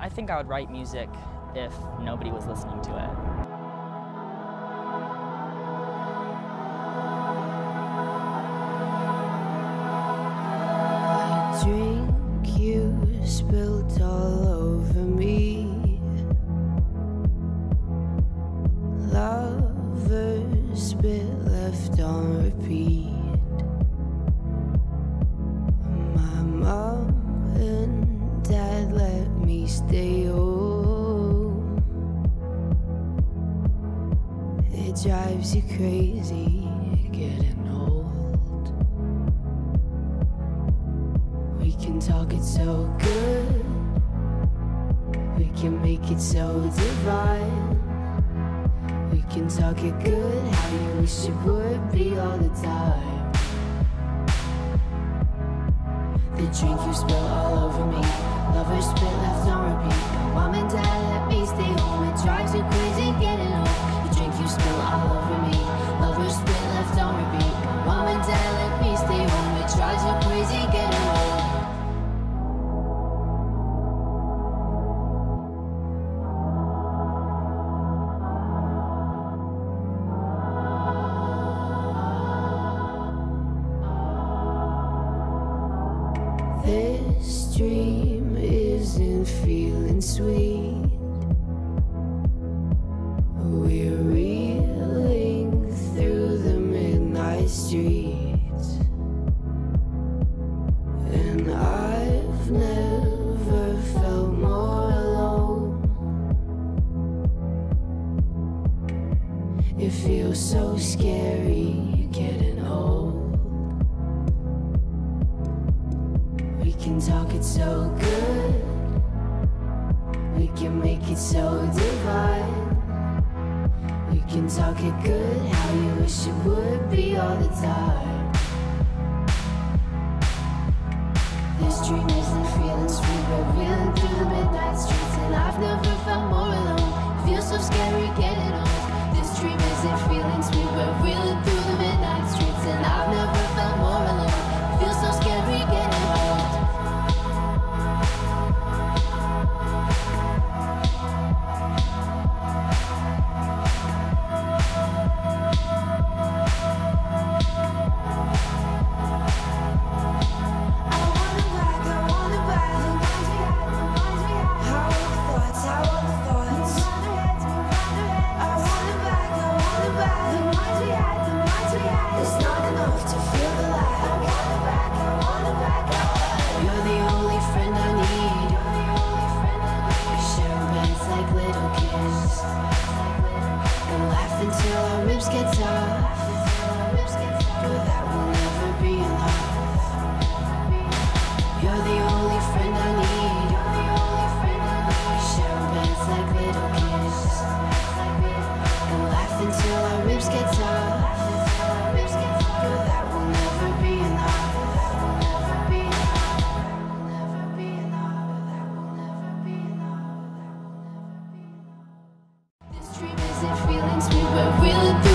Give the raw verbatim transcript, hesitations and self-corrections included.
I think I would write music if nobody was listening to it. A drink you spilled all over me. Lovers spit left on repeat. My mom and dad let me stay home. It drives you crazy getting old. We can talk it so good, we can make it so divine. We can talk it good, how you wish it would be all the time. The drink you spill all over me, lovers spit left on repeat. Mom and dad let me stay home, it drives you crazy getting home. The drink you spill all over me, lovers spit left on repeat. Mom and dad let me stay home, it drives you crazy getting home. This dream isn't feeling sweet. We're reeling through the midnight streets, and I've never felt more alone. It feels so scary getting old. We can talk it so good, we can make it so divine. We can talk it good, how you wish it would be all the time. This dream isn't feeling sweet, we're reeling through the midnight streets, and I've never felt more alone. It feels so scary getting old. This dream isn't feeling sweet, we're reeling through the midnight streets, and I've never felt more alone. It feels so scary getting old. Until our ribs get tough, but that will never be enough. You're the only friend I need. Share beds like little kids, and laugh until our ribs get tough, but that will never be enough. Feeling sweet, we're reeling through